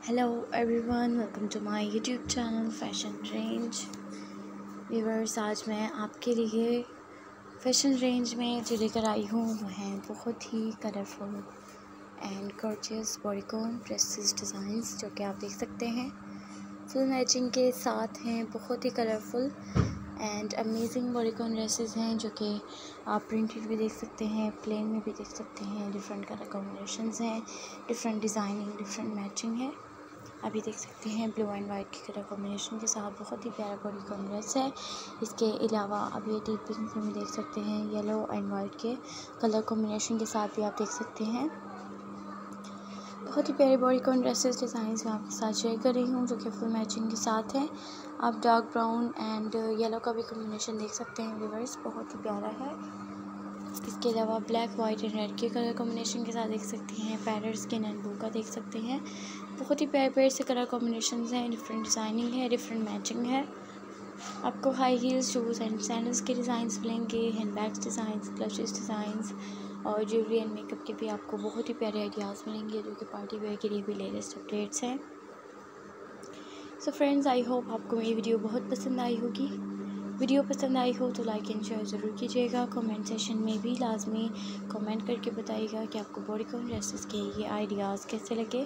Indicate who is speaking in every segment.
Speaker 1: Hello everyone, welcome to my YouTube channel Fashion Range. Viewers, आज मैं आपके लिए फैशन रेंज में जो लेकर आई हूँ वो हैं बहुत ही colourful and gorgeous bodycon dresses designs, जो कि आप देख सकते हैं फुल मैचिंग के साथ हैं। बहुत ही colourful and amazing bodycon dresses हैं, जो कि आप प्रिंटेड भी देख सकते हैं, प्लेन में भी देख सकते हैं। डिफरेंट कलर कॉम्बिनेशंस हैं, डिफरेंट डिज़ाइनिंग, डिफरेंट मैचिंग है। अभी देख सकते हैं ब्लू एंड वाइट के कलर कॉम्बिनेशन के साथ बहुत ही प्यारा बॉडीकॉन ड्रेस है। इसके अलावा अब ये डीप पिंक में भी देख सकते हैं, येलो एंड वाइट के कलर कॉम्बिनेशन के साथ भी आप देख सकते हैं। बहुत ही प्यारे बॉडीकॉन ड्रेसेस डिज़ाइंस मैं आपके साथ शेयर कर रही हूँ, जो कि फुल मैचिंग के साथ हैं। आप डार्क ब्राउन एंड येलो का भी कॉम्बिनेशन देख सकते हैं व्यूअर्स, बहुत ही प्यारा है। इसके अलावा ब्लैक, वाइट एंड रेड के कलर कॉम्बिनेशन के साथ देख सकते हैं। पैरेट स्किन एंड ब्लू का देख सकते हैं। बहुत ही प्यारे प्यारे से कलर कॉम्बिनेशन हैं, डिफरेंट डिज़ाइनिंग है, डिफरेंट मैचिंग है। आपको high heels, shoes and sandals के डिज़ाइंस मिलेंगे, hand bags designs, clutches designs और ज्वेलरी एंड मेकअप के भी आपको बहुत ही प्यारे आइडियाज़ मिलेंगे, जो कि पार्टी वेयर के लिए भी लेटेस्ट अपडेट्स हैं। सो फ्रेंड्स, आई होप आपको मेरी वीडियो बहुत पसंद आई होगी। वीडियो पसंद आई हो तो लाइक एंड शेयर ज़रूर कीजिएगा। कमेंट सेशन में भी लाजमी कमेंट करके बताइएगा कि आपको बॉडीकॉन ड्रेसेस के ये आइडियाज़ कैसे लगे।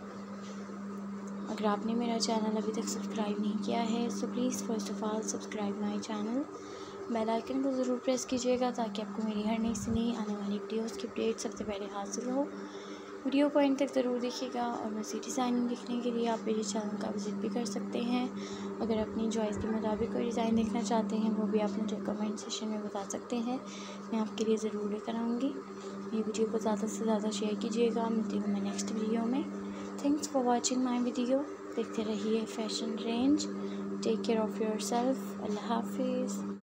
Speaker 1: अगर आपने मेरा चैनल अभी तक सब्सक्राइब नहीं किया है so please first of all subscribe my channel. Bell icon को ज़रूर प्रेस कीजिएगा ताकि आपको मेरी हर नई से नई आने वाली वीडियोस की अपडेट सबसे पहले हासिल हो। वीडियो को एंड तक ज़रूर देखिएगा और मज़ीद डिज़ाइनिंग देखने के लिए आप मेरे चैनल का विज़िट भी कर सकते हैं। अगर अपनी चॉइस के मुताबिक कोई डिज़ाइन देखना चाहते हैं वो भी आप मुझे कमेंट सेशन में बता सकते हैं, मैं आपके लिए ज़रूर लेकर आऊँगी। ये वीडियो को ज़्यादा से ज़्यादा शेयर कीजिएगा। मिलती हूँ मैं नेक्स्ट वीडियो में। Thanks for watching my video. देखते रहिए Fashion Range. Take care of your self. अल्लाह हाफिज़।